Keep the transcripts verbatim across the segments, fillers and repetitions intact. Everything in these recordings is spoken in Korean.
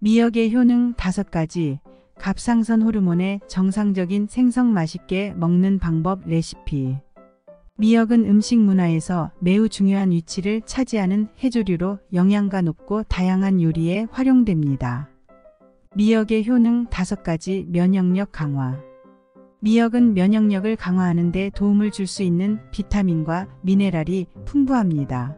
미역의 효능 다섯 가지, 갑상선 호르몬의 정상적인 생성 맛있게 먹는 방법 레시피. 미역은 음식 문화에서 매우 중요한 위치를 차지하는 해조류로 영양가 높고 다양한 요리에 활용됩니다. 미역의 효능 다섯 가지. 면역력 강화. 미역은 면역력을 강화하는 데 도움을 줄 수 있는 비타민과 미네랄이 풍부합니다.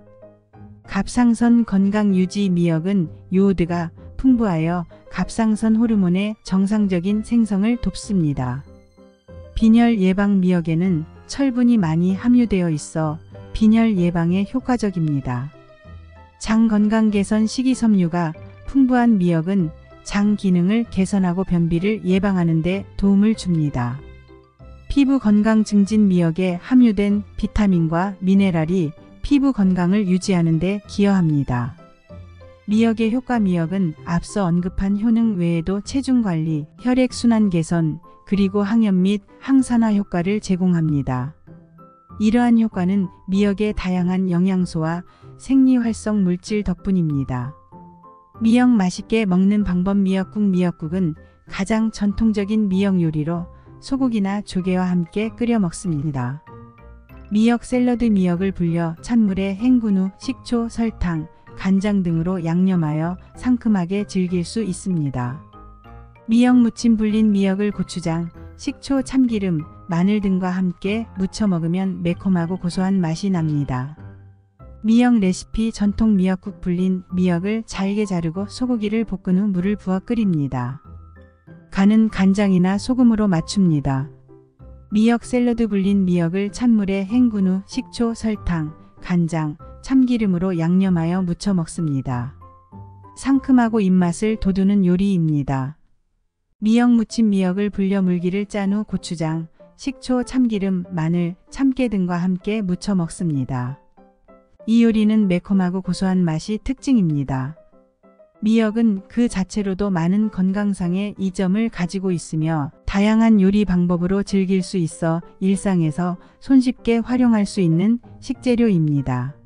갑상선 건강 유지. 미역은 요오드가 풍부하여 갑상선 호르몬의 정상적인 생성을 돕습니다. 빈혈 예방. 미역에는 철분이 많이 함유되어 있어 빈혈 예방에 효과적입니다. 장 건강 개선. 식이섬유가 풍부한 미역은 장 기능을 개선하고 변비를 예방하는 데 도움을 줍니다. 피부 건강 증진. 미역에 함유된 비타민과 미네랄이 피부 건강을 유지하는 데 기여합니다. 미역의 효과. 미역은 앞서 언급한 효능 외에도 체중 관리, 혈액순환 개선, 그리고 항염 및 항산화 효과를 제공합니다. 이러한 효과는 미역의 다양한 영양소와 생리활성 물질 덕분입니다. 미역 맛있게 먹는 방법. 미역국. 미역국은 가장 전통적인 미역 요리로 소고기나 조개와 함께 끓여 먹습니다. 미역 샐러드. 미역을 불려 찬물에 헹군 후 식초, 설탕, 간장 등으로 양념하여 상큼하게 즐길 수 있습니다. 미역 무침. 불린 미역을 고추장, 식초, 참기름, 마늘 등과 함께 무쳐 먹으면 매콤하고 고소한 맛이 납니다. 미역 레시피. 전통 미역국. 불린 미역을 잘게 자르고 소고기를 볶은 후 물을 부어 끓입니다. 간은 간장이나 소금으로 맞춥니다. 미역 샐러드. 불린 미역을 찬물에 헹군 후 식초, 설탕, 간장, 참기름으로 양념하여 무쳐 먹습니다. 상큼하고 입맛을 돋우는 요리입니다. 미역 무침. 미역을 불려 물기를 짠 후 고추장, 식초, 참기름, 마늘, 참깨 등과 함께 무쳐 먹습니다. 이 요리는 매콤하고 고소한 맛이 특징입니다. 미역은 그 자체로도 많은 건강상의 이점을 가지고 있으며 다양한 요리 방법으로 즐길 수 있어 일상에서 손쉽게 활용할 수 있는 식재료입니다.